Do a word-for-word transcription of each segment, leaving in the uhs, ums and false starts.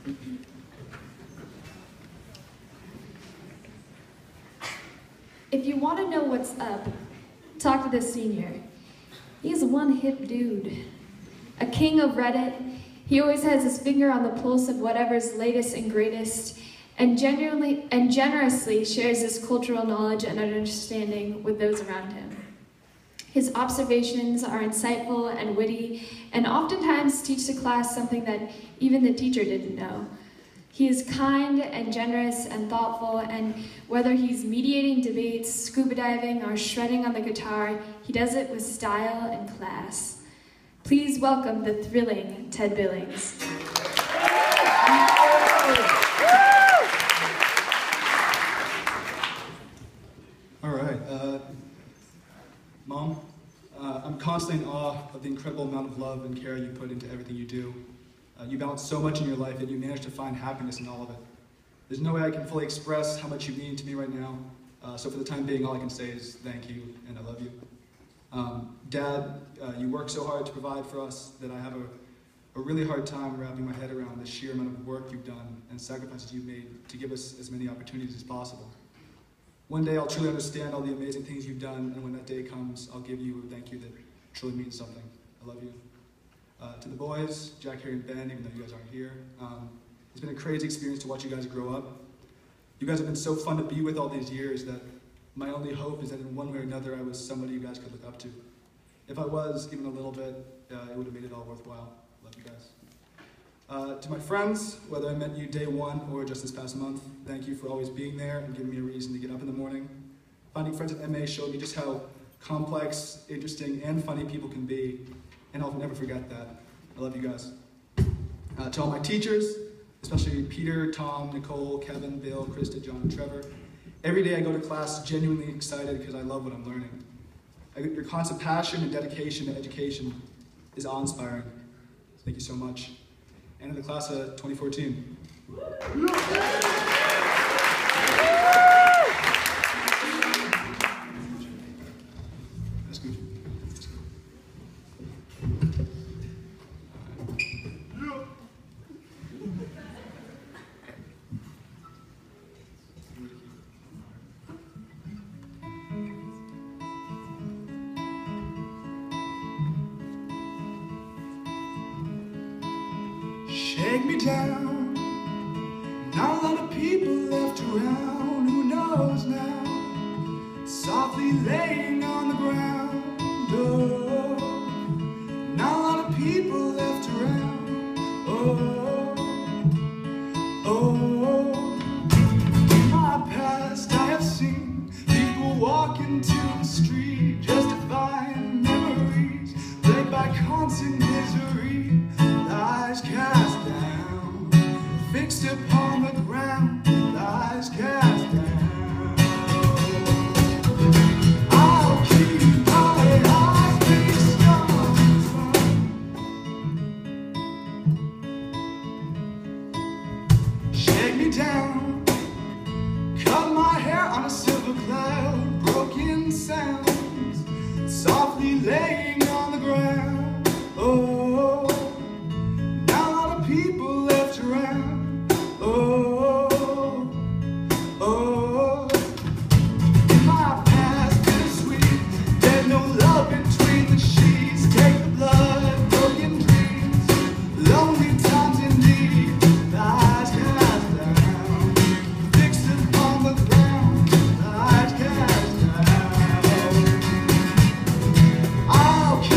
If you want to know what's up, talk to this senior. He's one hip dude. A king of Reddit, he always has his finger on the pulse of whatever's latest and greatest, and genuinely and generously shares his cultural knowledge and understanding with those around him. His observations are insightful and witty, and oftentimes teach the class something that even the teacher didn't know. He is kind and generous and thoughtful, and whether he's mediating debates, scuba diving, or shredding on the guitar, he does it with style and class. Please welcome the thrilling Ted Billings. All right. Uh, Mom, uh, I'm constantly in awe of the incredible amount of love and care you put into everything you do. Uh, you balance so much in your life, and you manage to find happiness in all of it. There's no way I can fully express how much you mean to me right now, uh, so for the time being, all I can say is thank you, and I love you. Um, Dad, uh, you work so hard to provide for us that I have a, a really hard time wrapping my head around the sheer amount of work you've done and sacrifices you've made to give us as many opportunities as possible. One day I'll truly understand all the amazing things you've done, and when that day comes, I'll give you a thank you that truly means something. I love you. Uh, to the boys, Jack, Harry, and Ben, even though you guys aren't here, um, it's been a crazy experience to watch you guys grow up. You guys have been so fun to be with all these years that my only hope is that in one way or another I was somebody you guys could look up to. If I was, even a little bit, uh, it would have made it all worthwhile. Love you guys. Uh, to my friends, whether I met you day one or just this past month, thank you for always being there and giving me a reason to get up in the morning. Finding friends at M A showed me just how complex, interesting, and funny people can be, and I'll never forget that. I love you guys. Uh, to all my teachers, especially Peter, Tom, Nicole, Kevin, Bill, Krista, John, and Trevor, every day I go to class genuinely excited because I love what I'm learning. I, your constant passion and dedication to education is awe-inspiring. Thank you so much. And in the class of twenty fourteen. That's good. Shake me down, not a lot of people left around. Who knows now? Softly laying on the ground. Oh, not a lot of people left around. Oh, oh, in my past I have seen people walk into the street just to find memories led by constant misery. Lies cast down, fixed upon the ground, lies cast down. I'll keep my eyes fixed on the sun. Shake me down, cut my hair on a silver cloud, broken sounds, softly laying on the ground. Oh, people left around. Oh, oh, in my past bittersweet, there's no love between the sheets. Take the blood, broken dreams, lonely times indeed. Lies cast down, fixed upon the ground. Lies cast down. I'll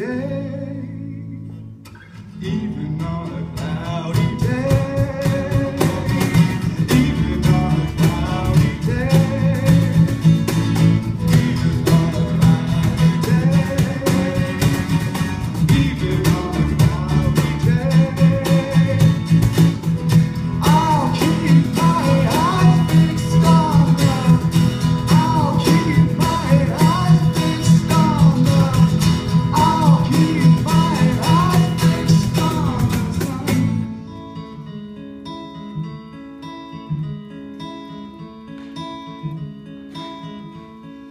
day, even on a cloudy day, even on a cloudy day, even on a cloudy day, even on a cloudy day. I'll keep my eyes fixed on the, I'll keep my eyes fixed on the, I'll keep my eyes fixed on the sun.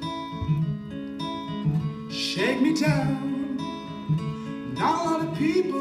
Shake me down. Not a lot of people